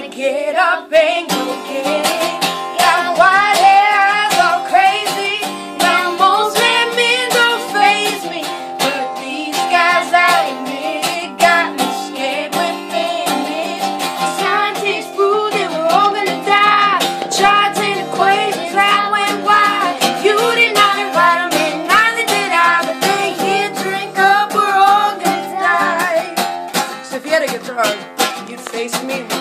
trying to get up and go get it. Got white hair, eyes all crazy. Now most men don't faze me, but these guys I admit got me scared with families. Scientists proved that we're all gonna die. Charts and equations that went wide. You did not invite them in, neither did I, but they here drink up, we're all gonna die. So if you had a guitar, you'd face me.